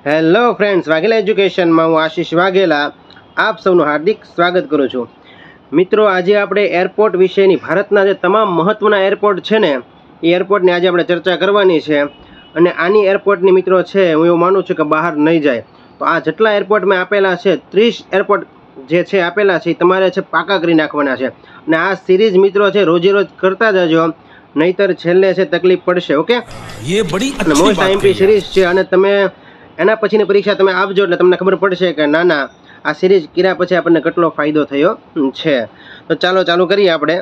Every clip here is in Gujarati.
હેલો ફ્રેન્ડ્સ, વાઘેલા એજ્યુકેશનમાં હું આશીષ વાઘેલા આપ સૌનું હાર્દિક સ્વાગત કરું છું. મિત્રો, આજે આપણે એરપોર્ટ વિશેની ભારતના જે તમામ મહત્ત્વના એરપોર્ટ છે ને એ એરપોર્ટની આજે આપણે ચર્ચા કરવાની છે. અને આની એરપોર્ટની મિત્રો છે, હું એવું માનું છું કે બહાર નહીં જાય. તો આ જેટલા એરપોર્ટ મેં આપેલા છે, 30 એરપોર્ટ જે છે આપેલા છે, તમારે છે પાકા કરી નાખવાના છે. અને આ સિરીઝ મિત્રો છે રોજે રોજ કરતા જજો, નહીતર છેલ્લે છે તકલીફ પડશે. ઓકે, ये बड़ी અને મોસ્ટ આઈએમપી સિરીઝ છે અને તમે એના પછીની પરીક્ષા તમે આપજો એટલે તમને ખબર પડશે કે ના આ સિરીઝ કર્યા પછી આપણને કેટલો ફાયદો થયો છે. તો ચાલુ કરીએ આપણે.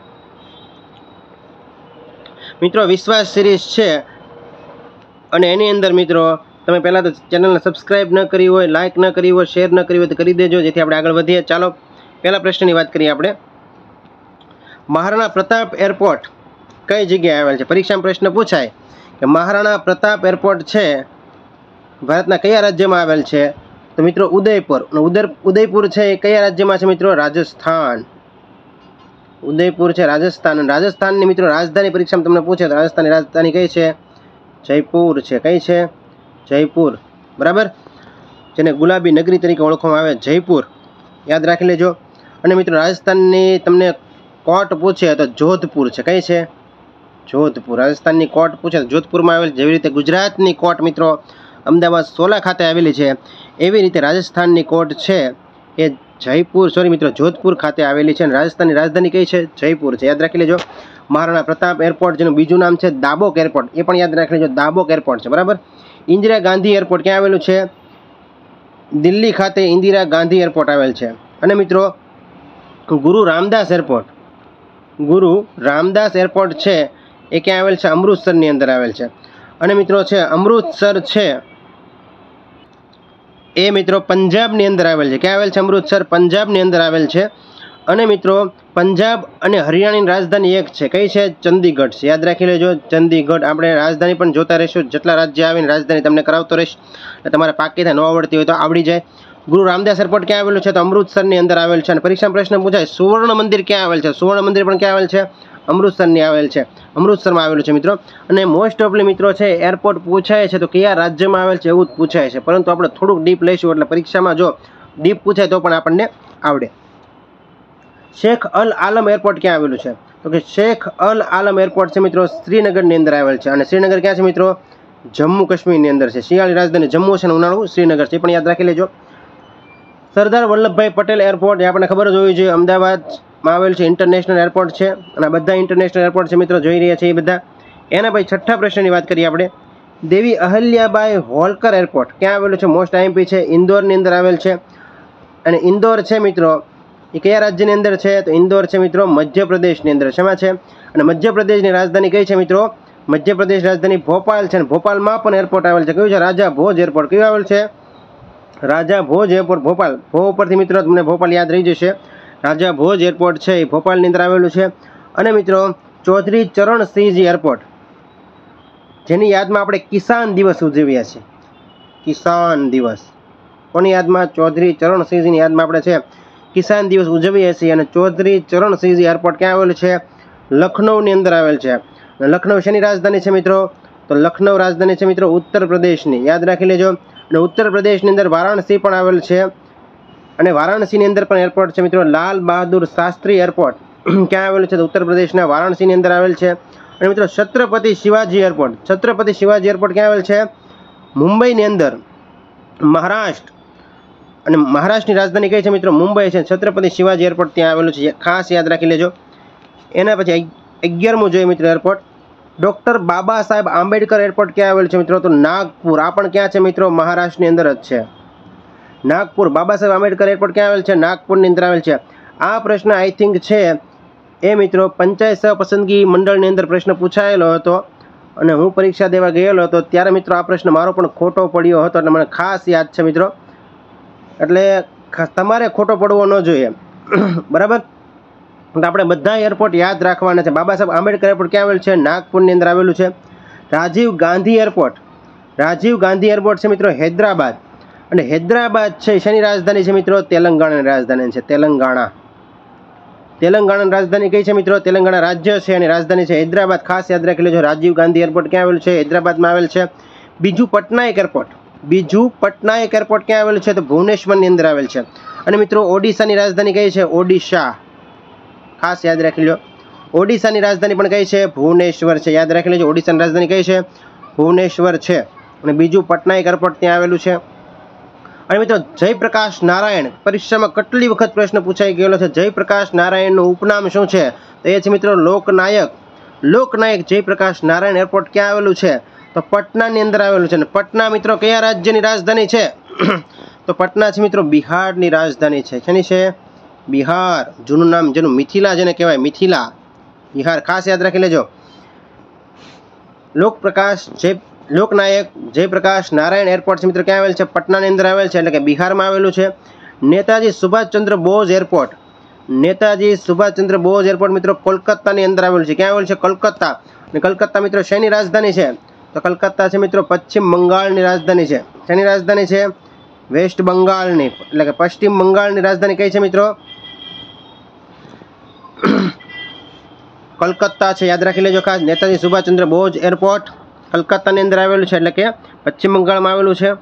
મિત્રો, વિશ્વાસ સિરીઝ છે અને એની અંદર મિત્રો તમે પહેલાં તો ચેનલને સબસ્ક્રાઈબ ન કરી હોય, લાઇક ન કરી હોય, શેર ન કરી હોય તો કરી દેજો, જેથી આપણે આગળ વધીએ. ચાલો પહેલા પ્રશ્નની વાત કરીએ આપણે. મહારાણા પ્રતાપ એરપોર્ટ કઈ જગ્યાએ આવેલ છે? પરીક્ષામાં પ્રશ્ન પૂછાય કે મહારાણા પ્રતાપ એરપોર્ટ છે ભારતના કયા રાજ્યમાં આવેલ છે? તો મિત્રો ઉદયપુર. ઉદયપુર છે એ કયા રાજ્યમાં છે મિત્રો? રાજસ્થાન. ઉદયપુર છે રાજસ્થાન. અને રાજસ્થાનની મિત્રો રાજધાની પરીક્ષામાં તમને પૂછે તો રાજસ્થાનની રાજધાની કઈ છે? જયપુર છે. કઈ છે? જયપુર. બરાબર, જેને ગુલાબી નગરી તરીકે ઓળખવામાં આવે, જયપુર. યાદ રાખી લેજો. અને મિત્રો રાજસ્થાનની તમને કોર્ટ પૂછે તો જોધપુર છે. કઈ છે? જોધપુર. રાજસ્થાનની કોર્ટ પૂછે તો જોધપુરમાં આવેલ. જેવી રીતે ગુજરાતની કોર્ટ મિત્રો અમદાવાદ સોલા ખાતે આવેલી છે, એવી રીતે રાજસ્થાનની કોર્ટ છે એ જોધપુર ખાતે આવેલી છે. અને રાજસ્થાનની રાજધાની કઈ છે? જયપુર છે. યાદ રાખી લેજો. મહારાણા પ્રતાપ એરપોર્ટ, જેનું બીજું નામ છે દાબોક એરપોર્ટ, એ પણ યાદ રાખી લેજો. દાબોક એરપોર્ટ છે. બરાબર. ઇન્દિરા ગાંધી એરપોર્ટ ક્યાં આવેલું છે? દિલ્હી ખાતે ઇન્દિરા ગાંધી એરપોર્ટ આવેલ છે. અને મિત્રો ગુરુ રામદાસ એરપોર્ટ છે એ ક્યાં આવેલ છે? અમૃતસરની અંદર આવેલ છે. અને મિત્રો છે અમૃતસર છે એ મિત્રો પંજાબની અંદર આવેલ છે. ક્યાં આવેલ છે? અમૃતસર પંજાબની અંદર આવેલ છે. અને મિત્રો પંજાબ અને હરિયાણાની રાજધાની એક છે. કઈ છે? ચંદીગઢ છે. યાદ રાખી લેજો, ચંદીગઢ. આપણે રાજધાની પણ જોતા રહીશું, જેટલા રાજ્ય આવીને રાજધાની તમને કરાવતો રહીશ, તમારે પાકી થાય, ન આવડતી હોય તો આવડી જાય. ગુરુ રામદાસ એરપોર્ટ ક્યાં આવેલું છે? તો અમૃતસરની અંદર આવેલ છે. અને પરીક્ષામાં પ્રશ્ન પૂછાય સુવર્ણ મંદિર ક્યાં આવેલ છે? સુવર્ણ મંદિર પણ ક્યાં આવેલ છે? અમૃતસરની આવેલ છે. અમૃતસરમાં આવેલું છે મિત્રો. અને મોસ્ટ ઓફલી મિત્રો છે એરપોર્ટ પૂછાય છે તો કયા રાજ્યમાં આવેલ છે એવું જ પૂછાય છે, પરંતુ આપણે થોડુંક ડીપ લઈશું એટલે પરીક્ષામાં જો ડીપ પૂછાય તો પણ આપણને આવડે. શેખ અલ આલમ એરપોર્ટ ક્યાં આવેલું છે? તો કે શેખ અલ આલમ એરપોર્ટ છે મિત્રો શ્રીનગરની અંદર આવેલ છે. અને શ્રીનગર ક્યાં છે મિત્રો? જમ્મુ કાશ્મીરની અંદર છે. શિયાળી રાજધાની જમ્મુ છે અને ઉનાળુ શ્રીનગર છે, એ પણ યાદ રાખી લેજો. સરદાર વલ્લભભાઈ પટેલ એરપોર્ટ, એ આપણને ખબર જ હોવી જોઈએ, અમદાવાદમાં આવેલ છે. ઇન્ટરનેશનલ એરપોર્ટ છે અને બધા ઇન્ટરનેશનલ એરપોર્ટ છે મિત્રો જોઈ રહ્યા છે એ બધા. એના પછી છઠ્ઠા પ્રશ્નની વાત કરીએ આપણે. દેવી અહલ્યાબાઈ હોલકર એરપોર્ટ ક્યાં આવેલું છે? મોસ્ટ આઈએમપી છે, ઇન્દોરની અંદર આવેલ છે. અને ઇન્દોર છે મિત્રો એ કયા રાજ્યની અંદર છે? તો ઇન્દોર છે મિત્રો મધ્યપ્રદેશની અંદર. શેમાં છે? અને મધ્યપ્રદેશની રાજધાની કઈ છે મિત્રો? મધ્યપ્રદેશ રાજધાની ભોપાલ છે. અને ભોપાલમાં પણ એરપોર્ટ આવેલ છે. કયું છે? રાજા ભોજ એરપોર્ટ. કયું આવેલ છે? રાજા ભોજ એરપોર્ટ, ભોપાલ. ભો ઉપરથી મિત્રો તમને ભોપાલ યાદ રહી જશે. રાજા ભોજ એરપોર્ટ છે એ ભોપાલની અંદર આવેલું છે. અને મિત્રો ચૌધરી ચરણસિંહજી એરપોર્ટ, જેની યાદમાં આપણે કિસાન દિવસ ઉજવ્યા છે. કિસાન દિવસ કોની યાદમાં? ચૌધરી ચરણસિંહજીની યાદમાં આપણે છે કિસાન દિવસ ઉજવીએ છીએ. અને ચૌધરી ચરણસિંહજી એરપોર્ટ ક્યાં આવેલું છે? લખનૌની અંદર આવેલ છે. લખનૌ શેની રાજધાની છે મિત્રો? તો લખનૌ રાજધાની છે મિત્રો ઉત્તર પ્રદેશની. યાદ રાખી લેજો. અને ઉત્તર પ્રદેશની અંદર વારાણસી પણ આવેલ છે. અને વારાણસીની અંદર પણ એરપોર્ટ છે મિત્રો લાલ બહાદુર શાસ્ત્રી એરપોર્ટ. ક્યાં આવેલું છે? તો ઉત્તર પ્રદેશના વારાણસીની અંદર આવેલ છે. અને મિત્રો છત્રપતિ શિવાજી એરપોર્ટ ક્યાં આવેલ છે? મુંબઈની અંદર, મહારાષ્ટ્ર. અને મહારાષ્ટ્રની રાજધાની કઈ છે મિત્રો? મુંબઈ છે. છત્રપતિ શિવાજી એરપોર્ટ ત્યાં આવેલું છે, ખાસ યાદ રાખી લેજો. એના પછી 11મું જોઈએ મિત્રો airport, doctor Baba Saheb Ambedkar airport ક્યાં આવેલું છે મિત્રો? તો નાગપુર. આ પણ ક્યાં છે મિત્રો? મહારાષ્ટ્રની અંદર જ છે, નાગપુર. બાબા સાહેબ આંબેડકર એરપોર્ટ ક્યાં આવેલ છે? નાગપુરની અંદર આવેલ છે. આ પ્રશ્ન આઈ થિંક છે એ મિત્રો પંચાયત સહ પસંદગી મંડળની અંદર પ્રશ્ન પૂછાયેલો હતો અને હું પરીક્ષા દેવા ગયેલો હતો ત્યારે મિત્રો આ પ્રશ્ન મારો પણ ખોટો પડ્યો હતો, એટલે મને ખાસ યાદ છે મિત્રો. એટલે તમારે ખોટો પડવો ન જોઈએ, બરાબર. આપણે બધા એરપોર્ટ યાદ રાખવાના છે. બાબા સાહેબ આંબેડકર એરપોર્ટ ક્યાં આવેલું છે? નાગપુરની અંદર આવેલું છે. રાજીવ ગાંધી એરપોર્ટ છે મિત્રો હૈદરાબાદ. અને હૈદરાબાદ છે શેની રાજધાની છે મિત્રો? તેલંગાણાની રાજધાની છે. તેલંગાણાની રાજધાની કઈ છે મિત્રો? તેલંગાણા રાજ્ય છે અને રાજધાની છે હૈદરાબાદ. ખાસ યાદ રાખી લેજો. રાજીવ ગાંધી એરપોર્ટ ક્યાં આવેલું છે? હૈદરાબાદમાં આવેલ છે. બીજું પટનાયક એરપોર્ટ, બીજું પટનાયક એરપોર્ટ ક્યાં આવેલું છે? તો ભુવનેશ્વરની અંદર આવેલ છે. અને મિત્રો ઓડિશાની રાજધાની કઈ છે? ઓડિશા. ખાસ યાદ રાખી લો. ઓડિશાની રાજધાની પણ કઈ છે? ભુવનેશ્વર છે. યાદ રાખી લેજો. ઓડિશાની રાજધાની કઈ છે? ભુવનેશ્વર છે. અને બીજું પટનાયક એરપોર્ટ ત્યાં આવેલું છે. અને મિત્રો જયપ્રકાશ નારાયણ પરીક્ષામાં કેટલી વખત પ્રશ્ન પૂછાઈ ગયેલો છે. જયપ્રકાશ નારાયણનું ઉપનામ શું છે? તો એ છે મિત્રો લોકનાયક. લોકનાયક જયપ્રકાશ નારાયણ એરપોર્ટ ક્યાં આવેલું છે? તો પટનાની અંદર આવેલું છે. અને પટના મિત્રો કયા રાજ્યની રાજધાની છે? તો પટના છે મિત્રો બિહારની રાજધાની છે. શેની છે? બિહાર. જૂનું નામ જેનું મિથિલા જેને કહેવાય, મિથિલા, બિહાર. ખાસ યાદ રાખી લેજો. લોકનાયક જયપ્રકાશ નારાયણ એરપોર્ટ છે મિત્રો ક્યાં આવેલ છે? પટનાની અંદર આવેલ છે, એટલે કે બિહારમાં આવેલું છે. નેતાજી સુભાષચંદ્ર બોઝ એરપોર્ટ. નેતાજી સુભાષચંદ્ર બોઝ એરપોર્ટ મિત્રો કોલકાતાની અંદર આવેલું છે. ક્યાં આવેલું છે? કલકત્તા. અને કલકત્તા મિત્રો શેની રાજધાની છે? તો કલકત્તા છે મિત્રો પશ્ચિમ બંગાળની રાજધાની છે. શેની રાજધાની છે? વેસ્ટ બંગાળની, એટલે કે પશ્ચિમ બંગાળની રાજધાની કઈ છે મિત્રો? કલકત્તા છે. યાદ રાખી લેજો ખાસ. નેતાજી સુભાષચંદ્ર બોઝ એરપોર્ટ કલકત્તાની અંદર આવેલું છે, એટલે કે પશ્ચિમ બંગાળમાં આવેલું છે.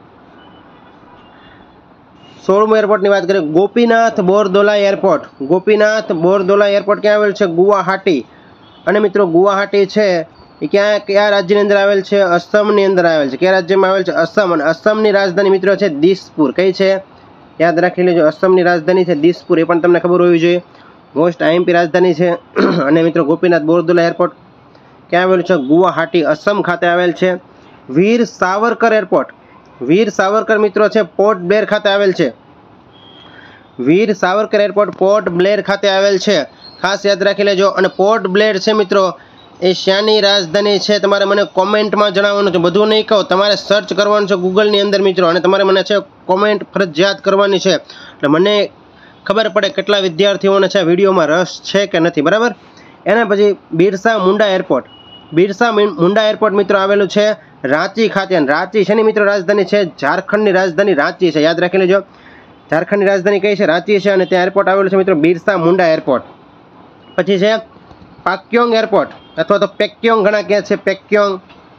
16મું એરપોર્ટની વાત કરીએ. ગોપીનાથ બોરદોલા એરપોર્ટ. ગોપીનાથ બોરદોલા એરપોર્ટ ક્યાં આવેલું છે? ગુવાહાટી. અને મિત્રો ગુવાહાટી છે એ કયા રાજ્યની અંદર આવેલ છે? અસમની અંદર આવેલ છે. કયા રાજ્યમાં આવેલ છે? અસમ. અને અસમની રાજધાની મિત્રો છે દિસપુર. કઈ છે? યાદ રાખી લેજો. અસમની રાજધાની છે દિસપુર. એ પણ તમને ખબર હોવી જોઈએ. મોસ્ટ આઈએમપી રાજધાની છે. અને મિત્રો ગોપીનાથ બોરદોલા એરપોર્ટ ક્યાં આવેલું છે? ગુવાહાટી, અસમ ખાતે આવેલ છે. વીર સાવરકર એરપોર્ટ. વીર સાવરકર મિત્રો છે પોર્ટ બ્લેર ખાતે આવેલ છે. વીર સાવરકર એરપોર્ટ પોર્ટ બ્લેર ખાતે આવેલ છે. ખાસ યાદ રાખી લેજો. અને પોર્ટ બ્લેર છે મિત્રો એ શાની રાજધાની છે? તમારે મને કોમેન્ટમાં જણાવવાનું છે. બધું નહીં કહો, તમારે સર્ચ કરવાનું છે ગૂગલની અંદર મિત્રો. અને તમારે મને છે કોમેન્ટ ફરજિયાત કરવાની છે, એટલે મને ખબર પડે કેટલા વિદ્યાર્થીઓને છે વિડીયોમાં રસ છે કે નથી. બરાબર. એના પછી બિરસા મુંડા એરપોર્ટ. બિરસા મુંડા એરપોર્ટ મિત્રો આવેલું છે રાંચી ખાતે. અને રાંચી શેની મિત્રો રાજધાની છે? ઝારખંડની રાજધાની રાંચી છે. યાદ રાખી લેજો. ઝારખંડની રાજધાની કઈ છે? રાંચી છે. અને ત્યાં એરપોર્ટ આવેલું છે મિત્રો બિરસા મુંડા એરપોર્ટ. પછી છે પાક્યોંગ એરપોર્ટ, અથવા તો પેક્યોંગ ઘણા કહે છે. પેક્યોંગ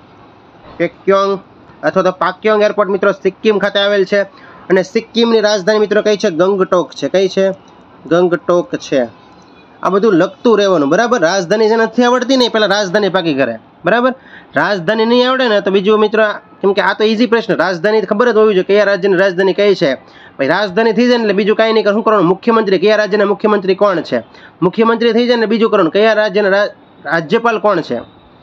અથવા તો પાક્યોંગ એરપોર્ટ મિત્રો સિક્કિમ ખાતે આવેલ છે. અને સિક્કિમની રાજધાની મિત્રો કઈ છે? ગંગટોક છે. કઈ છે? ગંગટોક છે. આ બધું લખતું રહેવાનું. બરાબર. રાજધાની જે નથી આવડતી ને પહેલાં રાજધાની પાકી કરે. બરાબર. રાજધાની નહીં આવડે ને તો બીજું મિત્રો, કેમ કે આ તો ઇઝી પ્રશ્ન. રાજધાની ખબર જ હોવી જોઈએ કયા રાજ્યની રાજધાની કઈ છે. ભાઈ રાજધાની થઈ જાય ને એટલે બીજું કાંઈ નહીં. શું કરવાનું? મુખ્યમંત્રી. કયા રાજ્યના મુખ્યમંત્રી કોણ છે? મુખ્યમંત્રી થઈ જાય ને બીજું કરવાનું કયા રાજ્યના રાજ્યપાલ કોણ છે?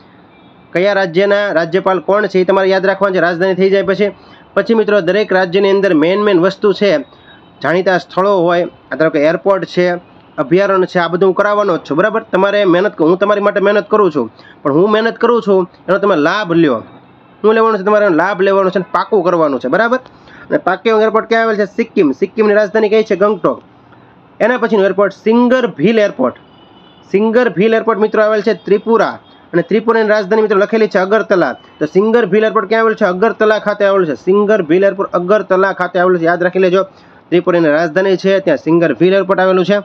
કયા રાજ્યના રાજ્યપાલ કોણ છે એ તમારે યાદ રાખવાનું છે. રાજધાની થઈ જાય પછી મિત્રો દરેક રાજ્યની અંદર મેન વસ્તુ છે, જાણીતા સ્થળો હોય, ધારો કે એરપોર્ટ છે, અભયારણ્ય છે, આ બધું હું કરાવવાનો જ છું. બરાબર. તમારે હું તમારી માટે મહેનત કરું છું, પણ હું મહેનત કરું છું એનો તમે લાભ લ્યો. શું લેવાનું છે? તમારે લાભ લેવાનો છે, પાકું કરવાનું છે. બરાબર. અને પાક્યોંગ એરપોર્ટ ક્યાં આવેલ છે? સિક્કિમ. સિક્કિમની રાજધાની કઈ છે? ગંગટોક. એના પછીનું airport Singerbhil airport. Singerbhil airport મિત્રો આવેલ છે ત્રિપુરા. અને ત્રિપુરાની રાજધાની મિત્રો લખેલી છે અગરતલા. તો સિંગર ભીલ એરપોર્ટ ક્યાં આવેલું છે? અગરતલા ખાતે આવેલું છે. સિંગર ભીલ એરપોર્ટ અગરતલા ખાતે આવેલું છે. યાદ રાખી લેજો. ત્રિપુરાની રાજધાની છે ત્યાં સિંગર ભીલ એરપોર્ટ આવેલું છે.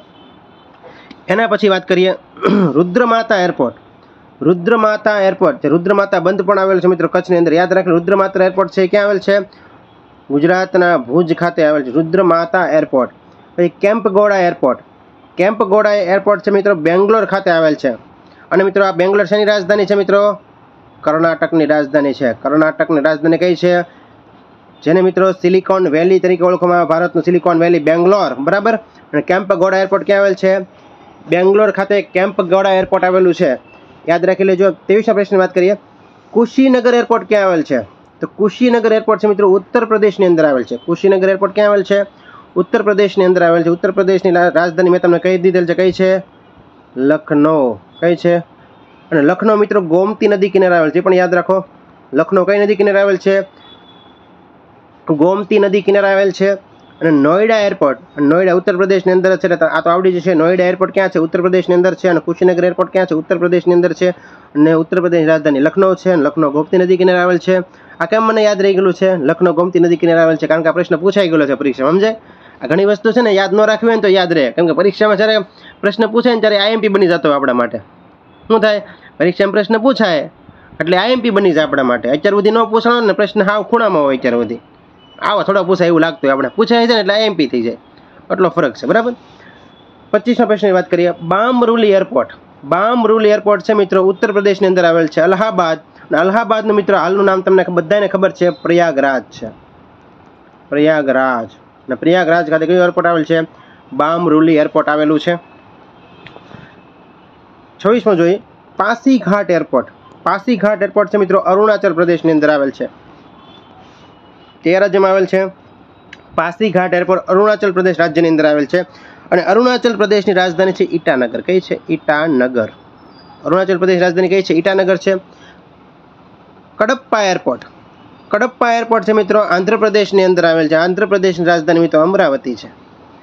એના પછી વાત કરીએ રુદ્રમાતા એરપોર્ટ. રુદ્રમાતા એરપોર્ટ, રુદ્રમાતા બંધ પણ આવેલું છે મિત્રો કચ્છની અંદર. યાદ રાખી. રુદ્રમાતા એરપોર્ટ છે ક્યાં આવેલ છે? ગુજરાતના ભુજ ખાતે આવેલ છે રુદ્રમાતા એરપોર્ટ. પછી કેમ્પગોડા એરપોર્ટ. કેમ્પગોડા એરપોર્ટ છે મિત્રો બેંગ્લોર ખાતે આવેલ છે. અને મિત્રો આ બેંગ્લોર શેની રાજધાની છે મિત્રો? કર્ણાટકની રાજધાની છે. કર્ણાટકની રાજધાની કઈ છે? જેને મિત્રો સિલિકોન વેલી તરીકે ઓળખવામાં આવે. ભારતનું સિલિકોન વેલી બેંગ્લોર. બરાબર. અને કેમ્પગોડા એરપોર્ટ ક્યાં આવેલ છે? બેંગ્લોર ખાતે કેમ્પગોડા એરપોર્ટ આવેલું છે. યાદ રાખી લેજો. 23મા પ્રશ્નની વાત કરીએ. કુશીનગર એરપોર્ટ ક્યાં આવેલ છે? તો કુશીનગર એરપોર્ટ છે મિત્રો ઉત્તર પ્રદેશની અંદર આવેલ છે. કુશીનગર એરપોર્ટ ક્યાં આવેલ છે? ઉત્તર પ્રદેશની અંદર આવેલ છે. ઉત્તર પ્રદેશની રાજધાની મેં તમને કહી દીધેલ છે. કઈ છે? લખનઉ. કઈ છે? અને લખનઉ મિત્રો ગોમતી નદી કિનારે આવેલ છે. પણ યાદ રાખો. લખનઉ કઈ નદી કિનારે આવેલ છે? ગોમતી નદી કિનારે આવેલ છે. અને નોઈડા એરપોર્ટ, નોઈડા ઉત્તર પ્રદેશની અંદર છે. આ તો આવડી જશે. નોઈડા એરપોર્ટ ક્યાં છે? ઉત્તર પ્રદેશની અંદર છે. અને કુશીનગર એરપોર્ટ ક્યાં છે? ઉત્તર પ્રદેશની અંદર છે. અને ઉત્તર પ્રદેશની રાજધાની લખનઉ છે. અને લખનઉ ગોમતી નદી કિનારે આવેલ છે. આ કેમ મને યાદ રહી ગયેલું છે? લખનઉ ગોમતી નદી કિનારે આવેલ છે કારણ કે આ પ્રશ્ન પૂછાઈ ગયેલો છે પરીક્ષામાં. સમજાય? આ ઘણી વસ્તુ છે ને યાદ ન રાખવી હોય ને તો યાદ રહે, કેમ કે પરીક્ષામાં જ્યારે પ્રશ્ન પૂછાય ને ત્યારે આઈએમપી બની જતો હોય આપણા માટે. શું થાય? પરીક્ષામાં પ્રશ્ન પૂછાય એટલે આઈએમપી બની જાય આપણા માટે. અત્યાર સુધી ન પૂછાણો ને પ્રશ્ન હાવ ખૂણામાં હોય અત્યાર સુધી. આવા થોડા પૂછાય એવું લાગતું હોય આપણે, પૂછાય છે ને એટલે એમપી થઈ જાય, એટલો ફરક છે બરાબર. 25મા પ્રશ્નની વાત કરીએ. બામરૂલી એરપોર્ટ. બામરૂલી એરપોર્ટ છે મિત્રો ઉત્તર પ્રદેશની અંદર આવેલ છે, અલ્હાબાદ. અને અલ્હાબાદનું મિત્રો હાલનું નામ તમને બધાને ખબર છે, પ્રયાગરાજ છે. પ્રયાગરાજ. અને પ્રયાગરાજ ખાતે કયું એરપોર્ટ આવેલ છે? બામરૂલી એરપોર્ટ આવેલું છે. 26મો જોઈએ, પાસીઘાટ એરપોર્ટ. પાસીઘાટ એરપોર્ટ છે મિત્રો અરુણાચલ પ્રદેશની અંદર આવેલ છે. કયા રાજ્યમાં આવેલ છે? પાસીઘાટ એરપોર્ટ અરુણાચલ પ્રદેશ રાજ્યની અંદર આવેલ છે. અને અરુણાચલ પ્રદેશની રાજધાની છે ઈટાનગર. કઈ છે? ઈટાનગર. અરુણાચલ પ્રદેશ રાજધાની કઈ છે? ઈટાનગર છે. કડપ્પા એરપોર્ટ. કડપ્પા એરપોર્ટ છે મિત્રો આંધ્રપ્રદેશની અંદર આવેલ છે. આંધ્રપ્રદેશની રાજધાની મિત્રો અમરાવતી છે.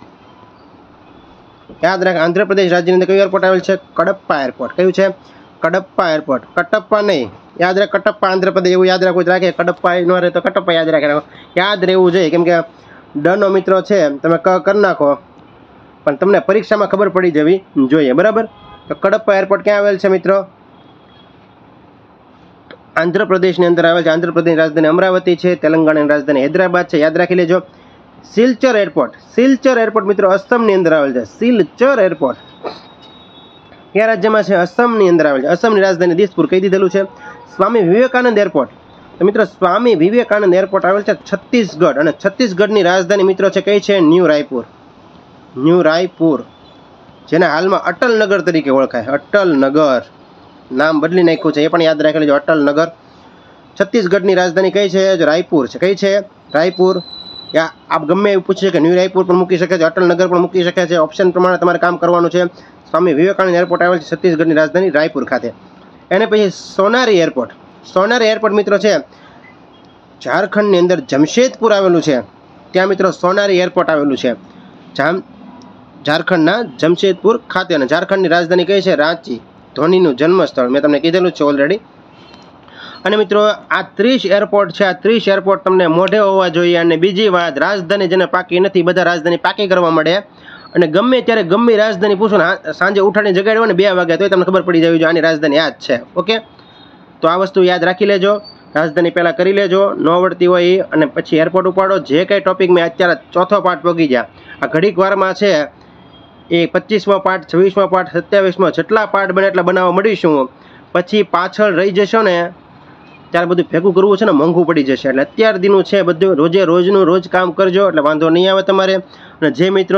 યાદ રાખ, આંધ્રપ્રદેશ રાજ્યની અંદર કયું એરપોર્ટ આવેલ છે? કડપ્પા એરપોર્ટ. કયું છે? કડપ્પા એરપોર્ટ. કટપ્પા નહીં, યાદ રાખ. કટપ્પા આંધ્રપ્રદેશ એવું યાદ રાખવું રાખે. કડપ્પા ન રહે તો કટપ્પા યાદ રાખે, યાદ રહેવું જોઈએ. કેમ કે ડનો મિત્રો છે, તમે ક કરી નાખો પણ તમને પરીક્ષામાં ખબર પડી જવી જોઈએ બરાબર. તો કડપ્પા એરપોર્ટ ક્યાં આવેલ છે મિત્રો? આંધ્રપ્રદેશની અંદર આવેલ છે. આંધ્રપ્રદેશની રાજધાની અમરાવતી છે. તેલંગાણાની રાજધાની હૈદરાબાદ છે, યાદ રાખી લેજો. સિલચર એરપોર્ટ. સિલચર એરપોર્ટ મિત્રો અસમની અંદર આવેલ છે. સિલચર એરપોર્ટ કયા રાજ્યમાં છે? અસમની અંદર આવેલ છે. અસમની રાજધાની દિસપુર. કહી દીધેલું છે. સ્વામી વિવેકાનંદ એરપોર્ટ. તો મિત્રો સ્વામી વિવેકાનંદ એરપોર્ટ આવેલ છે છત્તીસગઢ. અને છત્તીસગઢની રાજધાની મિત્રો છે કઈ છે? ન્યૂ રાયપુર. ન્યૂ રાયપુર, જેને હાલમાં અટલનગર તરીકે ઓળખાય. અટલનગર નામ બદલી નાખ્યું છે, એ પણ યાદ રાખી લેજો. અટલનગર. છત્તીસગઢની રાજધાની કઈ છે? રાયપુર છે. કઈ છે? રાયપુર. યા આપ ગમે એવું પૂછે કે ન્યૂ રાયપુર પણ મૂકી શકે છે, અટલનગર પણ મૂકી શકે છે. ઓપ્શન પ્રમાણે તમારે કામ કરવાનું છે. સ્વામી વિવેકાનંદ એરપોર્ટ આવેલ છે છત્તીસગઢની રાજધાની રાયપુર ખાતે. એને પછી સોનારી એરપોર્ટ. સોનારી એરપોર્ટ મિત્રો છે ઝારખંડની અંદર જમશેદપુર આવેલું છે. ત્યાં મિત્રો સોનારી એરપોર્ટ આવેલું છે ઝારખંડના જમશેદપુર ખાતે. અને ઝારખંડની રાજધાની કઈ છે? રાંચી. ધોનીનું જન્મસ્થળ મેં તમને કીધેલું છે ઓલરેડી. અને મિત્રો આ 30 એરપોર્ટ છે. આ 30 એરપોર્ટ તમને મોઢે હોવા જોઈએ. અને બીજી વાત, રાજધાની જેને પાકી નથી, બધા રાજધાની પાકી કરવા મળે. અને ગમે ત્યારે ગમે રાજધાની પૂછો ને, સાંજે ઉઠાડીને જગાડ્યો ને 2 વાગ્યા, તો તમને ખબર પડી જવી જોઈએ આની રાજધાની આ જ છે. ઓકે, તો આ વસ્તુ યાદ રાખી લેજો. રાજધાની પહેલાં કરી લેજો, ન આવડતી હોય એ. અને પછી એરપોર્ટ ઉપાડો. જે કંઈ ટોપિક મેં અત્યારે 4થો પાર્ટ પગી ગયા, આ ઘડીક વારમાં છે એ 25મો પાર્ટ, 26મો પાર્ટ, 27મો, જેટલા પાર્ટ બને એટલા બનાવવા મળીશું. પછી પાછળ રહી જશો ને ત્યારે બધું ભેગું કરવું છે ને મોંઘું પડી જશે. એટલે અત્યાર દીનું છે બધું રોજે રોજનું રોજ કામ કરજો, એટલે વાંધો નહીં આવે તમારે. અને જે મિત્રો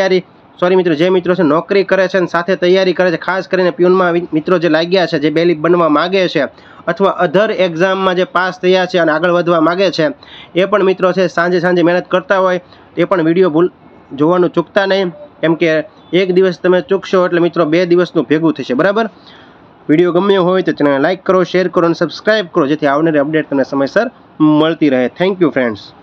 જે મિત્રો છે નોકરી કરે છે અને સાથે તૈયારી કરે છે, ખાસ કરીને પ્યુનમાં મિત્રો જે લાગ્યા છે, જે બેલીફ બનવા માગે છે અથવા અધર એક્ઝામમાં જે પાસ થયા છે અને આગળ વધવા માગે છે, એ પણ મિત્રો છે સાંજે મહેનત કરતા હોય એ પણ વિડીયો જોવાનું ચૂકતા નહીં. કેમ કે એક દિવસ તમે ચૂકશો એટલે મિત્રો 2 દિવસનું ભેગું થશે બરાબર. વિડીયો ગમ્યો હોય તો ચેનલને લાઇક કરો, શેર કરો અને સબસ્ક્રાઇબ કરો, જેથી આવનારી અપડેટ તમને સમયસર મળતી રહે. Thank you friends.